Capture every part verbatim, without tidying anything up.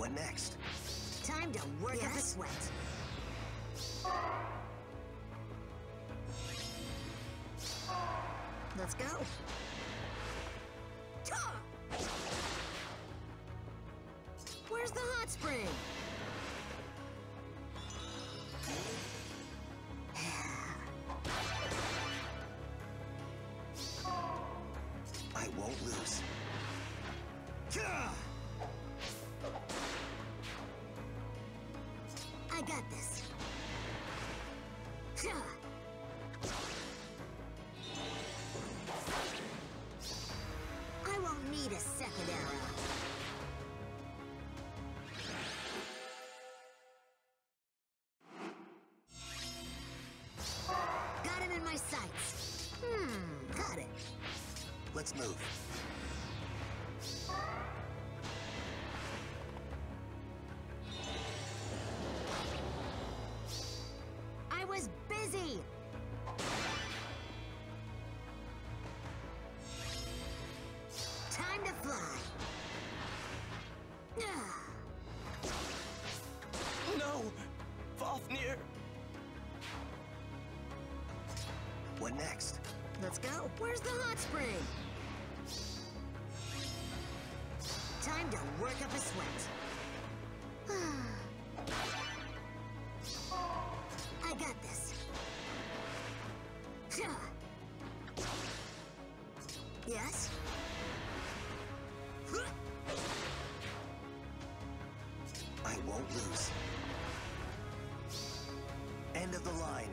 What next? Time to work Yes? up a sweat. Let's go. Where's the hot spring? I won't lose. I got this. I won't need a second arrow. Got him in my sights. Hmm, got it. Let's move. I was busy. Time to fly. No! Fáfnir! What next? Let's go. Where's the hot spring? Time to work up a sweat. I got this. Yes? I won't lose. End of the line.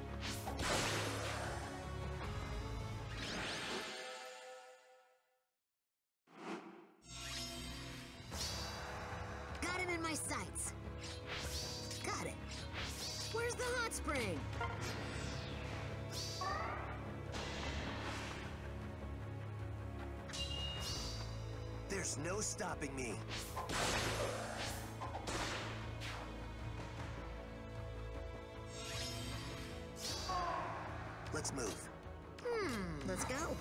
Got him in my sights. Got it. Where's the hot spring? There's no stopping me. Let's move. Hmm, let's go.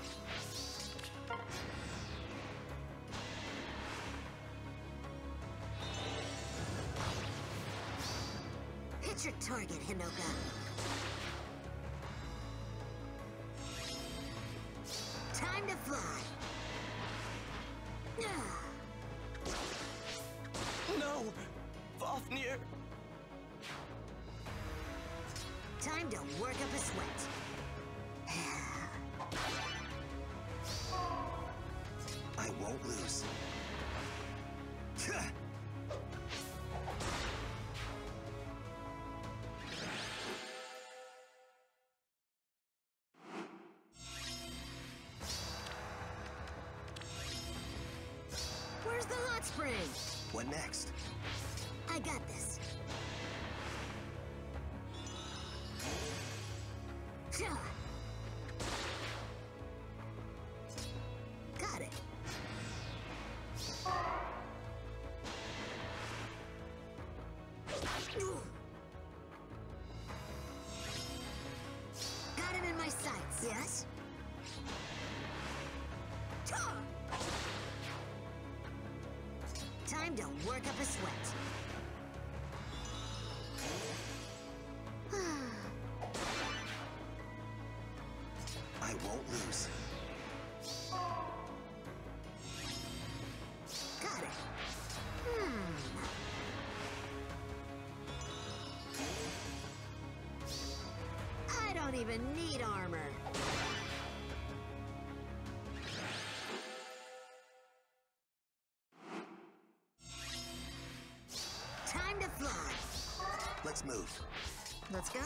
Hit your target, Hinoka. Time to fly. No! Fáfnir! Time to work up a sweat. I won't lose. Where's the hot spring? What next? I got this. Got it. Got him in my sights. Yes? Time to work up a sweat. I won't lose. Got it. Hmm. I don't even need armor. Time to fly. Let's move. Let's go.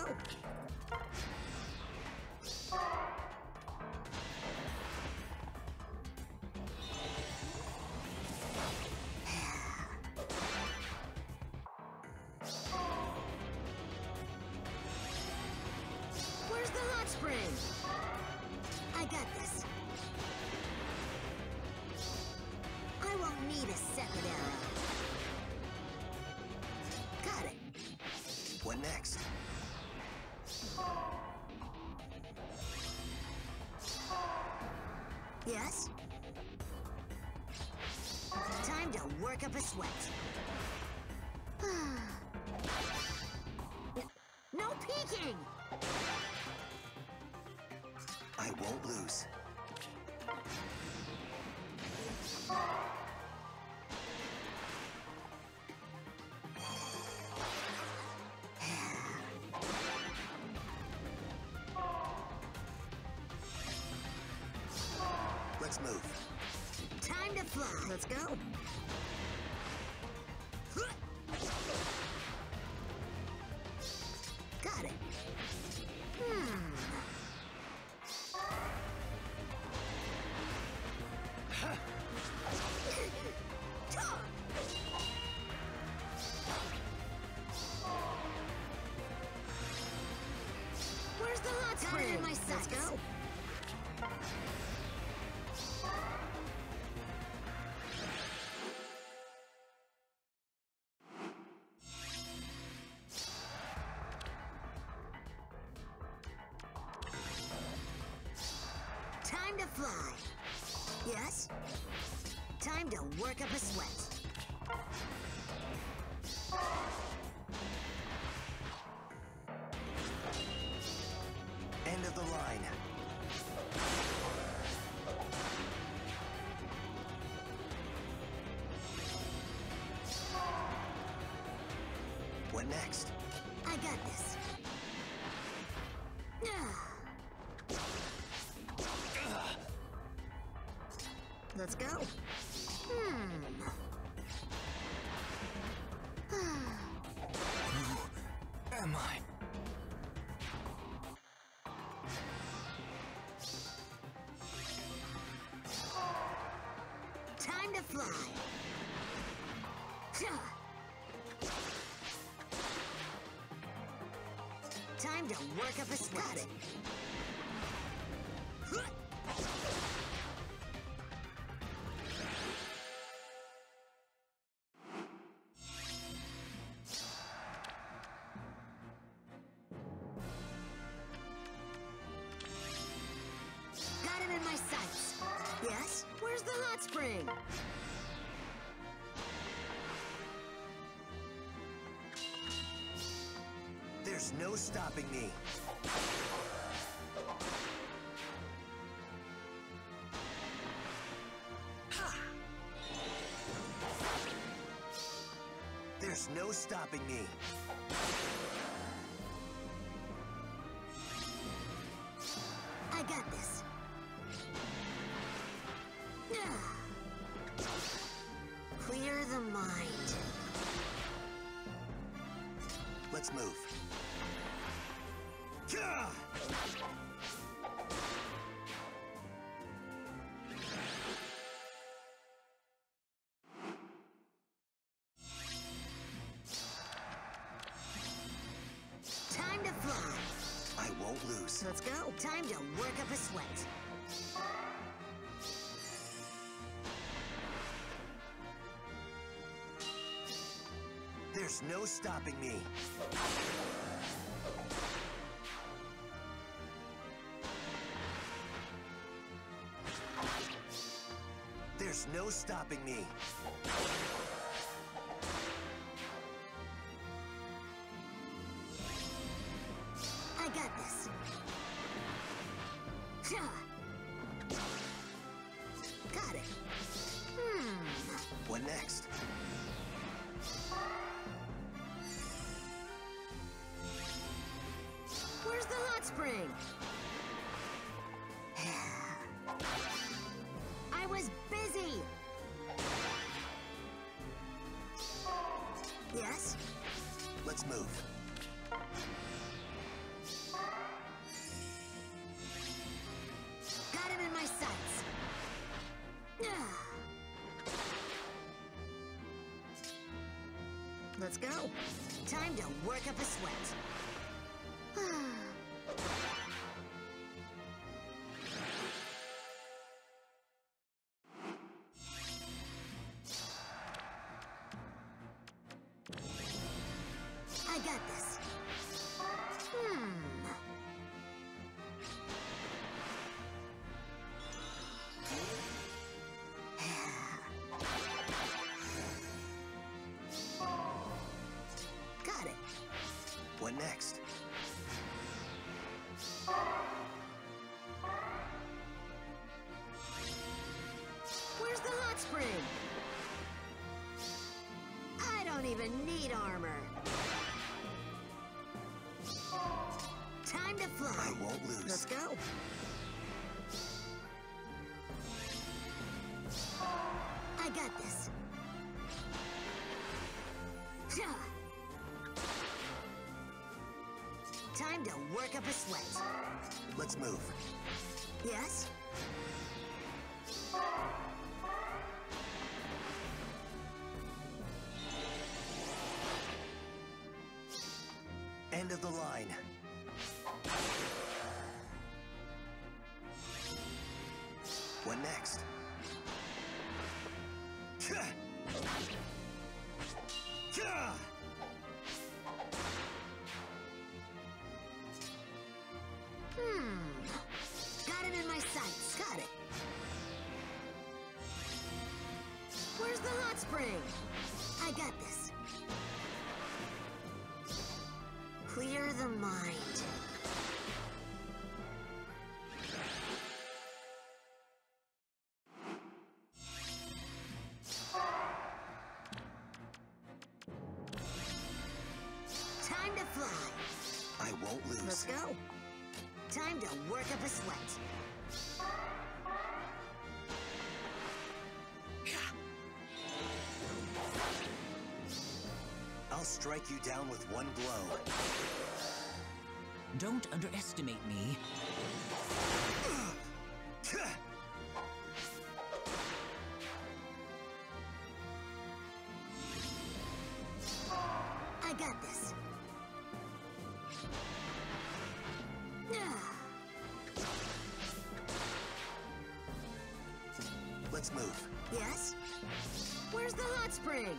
Where's the hot spring? I got this. I won't need a second arrow. Got it. What next? Yes? Time to work up a sweat. peeking! I won't lose. Let's move. Time to fly. Let's go. Got it. Hmm. Where's the hot spring? In my sights. Let's go. Time to fly. Yes? Time to work up a sweat. End of the line. What next? I got this. Let's go. Hmm. Who am I? Time to fly. Time to work up a sweat. Got it. Got him in my sights. Yes? Where's the hot spring? There's no stopping me. There's no stopping me. I got this. Clear the mind. Let's move. Gah! Time to fly. I won't lose. Let's go. Time to work up a sweat. There's no stopping me. There's no stopping me. I got this. Got it. Hmm. What next? Where's the hot spring? I was busy. Yes? Let's move. Got him in my sights. Let's go. Time to work up a sweat. I got this. Hmm. Got it. What next? Where's the hot spring? I don't even need armor. Time to fly. I won't lose. Let's go. I got this. Time to work up a sweat. Let's move. Yes? End of the line. What next? Hmm. Got it in my sights. Got it. Where's the hot spring? I got this. Clear the mind. Time to fly. I won't lose. Let's go. Time to work up a sweat. I'll strike you down with one blow. Don't underestimate me. I got this. Let's move. Yes? Where's the hot spring?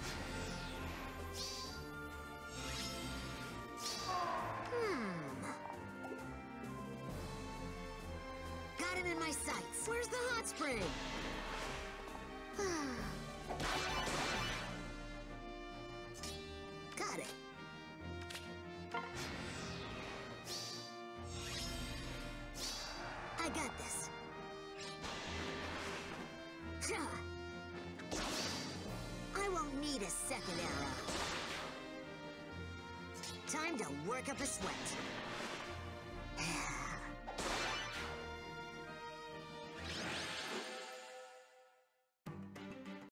Hmm. Got it in my sights. Where's the hot spring? Got it. I got this. I won't need a second arrow. Time to work up a sweat.